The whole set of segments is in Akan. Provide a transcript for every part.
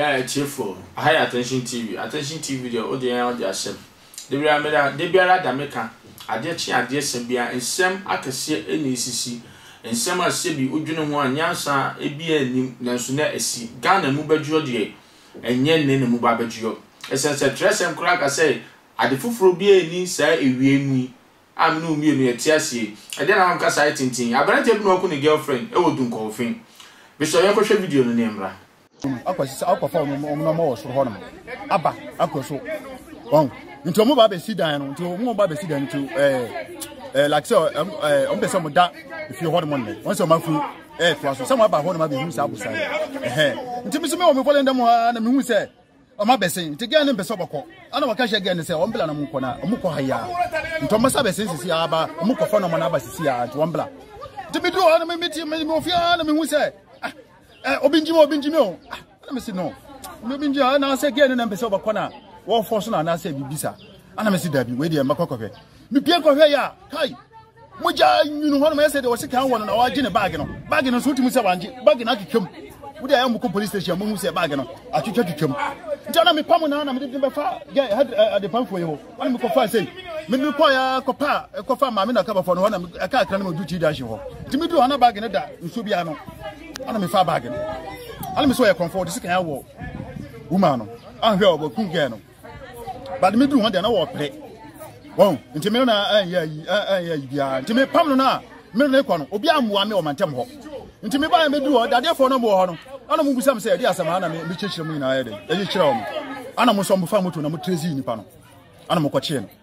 Yeah, cheerful. High attention TV. Attention TV the audio the asem. The biara da meka. Ade chi ade sebia ensem akese eni sisi. Ensem asebi odwene ho anyansa ebi anim nanso na esi. Ghana mu badwo de enye ne mu ba badwo. Esense tresem kura ka say ade fufuro bi eni sa ewie mu. Amnu mi enu etiasie. Ade na amka sai tintin. Abarante bi no ko ne girlfriend e wo Dunkwa On-Offin. Biso ye ko hwe video no ne mra. Akwa fa no mo so ho no aba akwaso won nti mo ba be sidan no nti mo ba be sidan nti like so be so mo da if you hold money won so ma fu to so mo ba ho no ma be hu sa abusa nti mi so me o me follow dem ha na me hu se o ma be sen nti gen ne be so boko ana waka hye gen ne se o mbla na mo ko na mo ko haya nti mo sa be sen sisi aba mo ko fa no mo na ba sisi ya nti o mbla nti mi do na me meti me ofia na me hu se obinjimo o ana me say no obinji ana say again na mpese obakona wo force na ana say bibisa ana me say dabi we dey makokohwe me pie kohwe ya kai moja nyunu ho na me say de wo se kan wono na wa gine bag no so timi say wanje bag na kikem we dey am ko police station mo hu say bag no atwetwetwem nti ana me pam na me dey be fa the pamfo ye ho ana me ko fa say me ko ya ko fa ma me na ka ba fo no na aka akra na me du ti dash ho nti me du ana bag no da nso bia no ana me fa bag no ana me so ya comfort this kan wo woman no an hwe obakun ge no but me du ho de na wo pre won nti me na anya bia nti me pam no na me na ko no obi amua me o mantem ho nti me ba me du ho dade fo no mo ho no ana mu busam se de asama na me chechire mu na ya de e chire o ana mo so mo fa moto na mo trezi nipa no ana mo ko chie no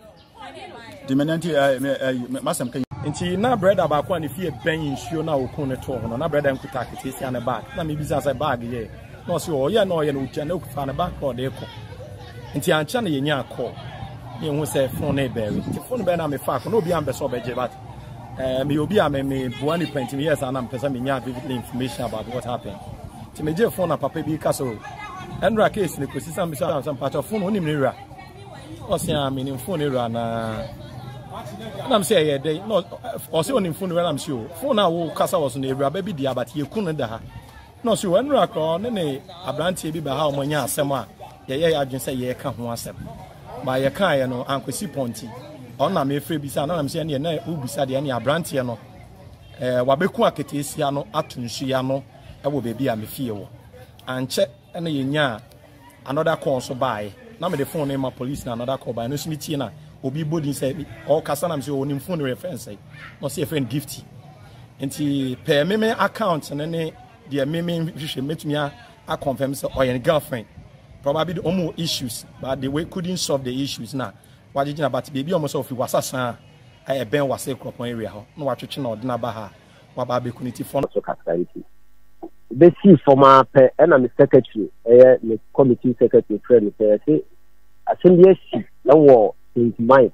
di me nanti masam kan nti na brother ba ko ani fie ben nsuo na okun ne to no na brother nkuta ketesi ane bag na me bisa say bag ye no se o ye no ye no utia na okufa ne bag ko de ko nti ancha na ye nya ko ye hu say phone na be nti phone be na me fa ko no obi am be so be je but me obi am me buani pent me yes ana me pesa me nya vivid information about what happened nti me je phone na papa bi ka so Andra case ne ko sisa me some part of phone onim ne ra o se am ni phone ra na I'm saying yeah, they no also on phone when I'm sure. Phone now will cast was on every baby dear, but you couldn't da. No, so when rock on any a branch be by how many sema. Yeah, I just say yeah, can't one step. By a car, you know, Uncle C. Ponty. On a me free beside, I'm saying, yeah, who beside any a branch, you know. Wabekua Ketesiano, Atunsiano, I will be a me feel. And check any nya another call so by. Now the phone name of police and another call by no Smithina. Obi body say all kasana am say onim phone reference say no say friend gifty enti per me account and then the me metumi a confirm say or your girlfriend probably the omo issues but the way couldn't solve the issues na wajigina but baby almost of wasasa I ben wase kropon area ho no watwetwe na odina ba ha wa ba be community phone so kasarity be see former na me secretary me committee secretary friend say assembly si na wo St. Mike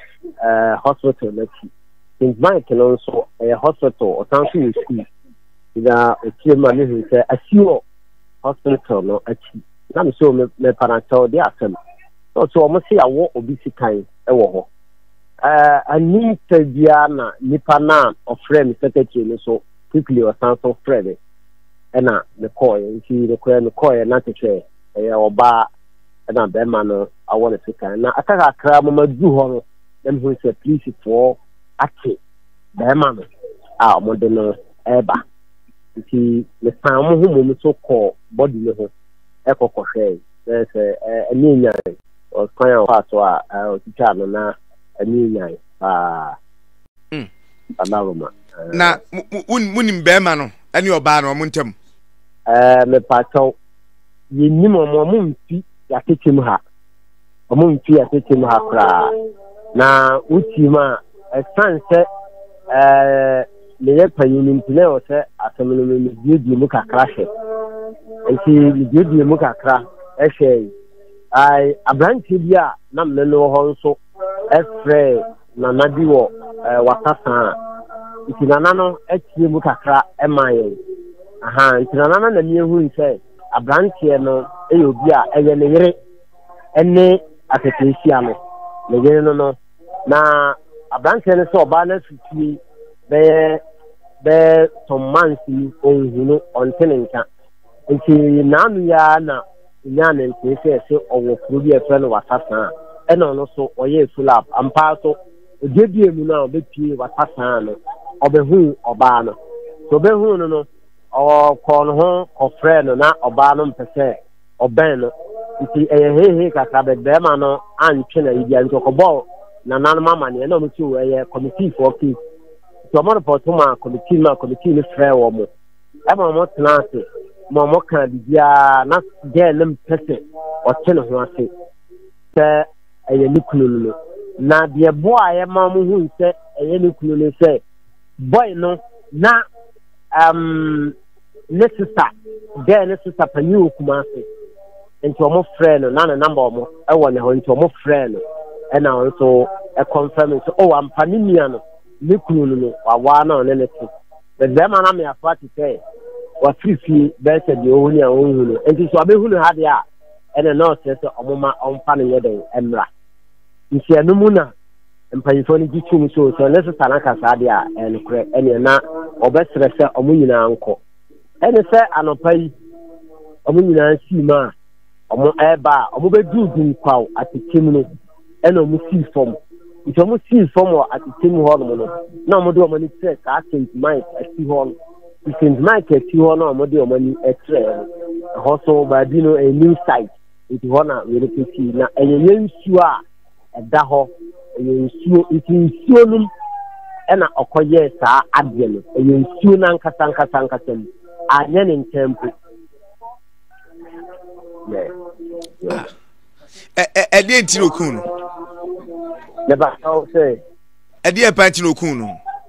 hospital nachi St. Mike also a hospital or something school ida otiema ne hu say asiwo hospital no achi na me so me parental dey asem so o mo say awo obi sikan e wo ho ani tabia na nipa na of friend secretary no so quickly or something friend na the call nti the call na tete oba na be ma no I want to say na ataka kra mama du ho no dem hu say please for ake be ma no mo de no eba nti me san mo hu mo so call body ne ho e kokohwe say ani nya o kan fa so o ticha no na ani nya alaroma na munim be ma no ani oba no mo ntem me pa taw yini mo mfi ya tetem ha omunti ya tetem ha kra na utima sanse le ye panyini mpile o se asemelo me biedi mu kakra hye enti biedi mu kakra ehye ai abranti bia na me no ho nso efre na nadi wo watasa iti nana no etie mu kakra emaye aha iti nana na mi ehu nse abranti no eyobi a eye ne yere ene atetesia no ne yere no na abranti ne so oba na fiti be some months onhunu ontenenka nti nanu ya na nyane ntese se owo kuru e friend wasasa e no no so oye full up ampa so odedie mu na obepie wasasa no obehu oba no so behu no o ko no ho o friend na oba no mpese oben no nti hehe kaka be ma no antwe na idia ntokobo na mama ne na mutu we committee for case so mo report ma committee ni frɛ wo mo e ma mo tenase mo ka bia na de nem pese o tene ho ase se eye nikunu no na de bo aye ma mo hu se eye nikunu no se boy no na ne sister panyu kuma ase nti omo frɛ no na number omo e wo ne ho nti omo frɛ no e na also e confirm so o ampa ni mia no nikunu no wa na ne te the dem na me afa ti say wa fifi be se de ohuni a ohunu no nti so abehunu ha de a ene na o se omoma omfa ne yeden emra nti anu na mpanyifo ni gitum so ne se sana kasa de a ene kre ene na obesre se omunyina anko ene se anopai omunyina sima omo eba omo be Dunkwa atikim no ene omo si fom nti omo si fom o atikim ho no na omo de omo ni tre ka St. Mike ati ho St. Mike ati ho na omo de omo ni etre ho so ba bi no a new site nti ho na we repeti na enye nsuo a eda ho enye nsuo nti nsuo num ena okoye saa ade no enye nsuo na nkasa mu anya ne ntempo Edi entino kun no. Le ba so say. Edi e panti no kun no.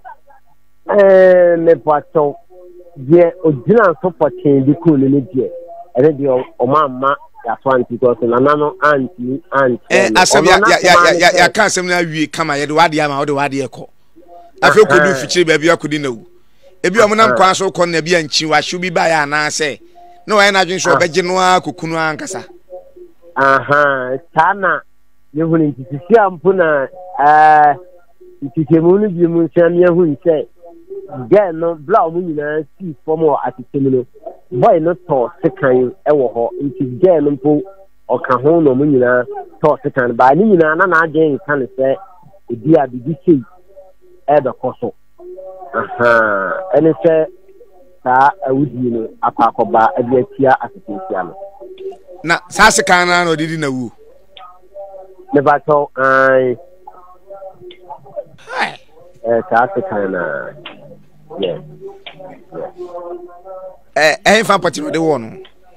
Me pato je ojina so potin di kun ni die. Ene di o mamma ya twanti ko so nanano anti. Asem ya kan asem na wi kama ye de wade ama wo de wade e ko. Afi ko du fichire ba bi akodi na wu. Ebi o monam kwan so ko na bi anchi wa hwu bi ba ya na se. No wa na dwen so obeje no akokunu ankasa. Aha, sana yehuni ntisi ampuna ntikemu ni bi mu nsam yehuni se gen no bla mu nyina si fomo atikemu no boy no to sekan ewo ho nti gen no mpo oka ho no mu nyina to sekan ba ni nyina na agen kan se ebi a bibi sei ebe koso aha ene se ta awudi no apakoba ebi atia asitesia no na sase kan na no didi na wu ne ba to ai sase kan na fa pati no de wo no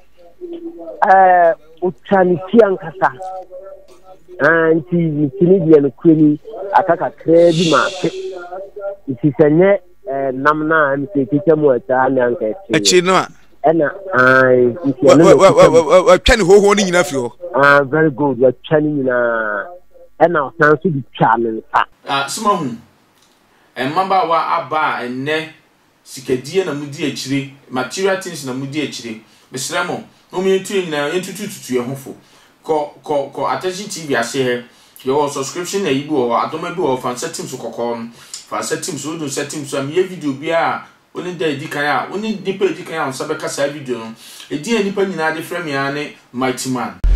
utani tiankasa anti ni dia no kwani akaka kredi ma iti senye namna amte kikemu ata na anka echi no a ena ai twani hoho ni nyina fi ho very good ya twani nyina ena san so di twale sa smahu mamba wa aba enne sikadie na mudi akire material things na mudi akire besremo omi entu nyina entutututu ye hofo ko attention tv ase he your subscription na yibu o adoma bi o fan settings kokko fan settings o do settings am ye video bia oni da edikan a oni nipa edikan a on sabe kasa video no edi anipa nyina de frame ya ne mighty man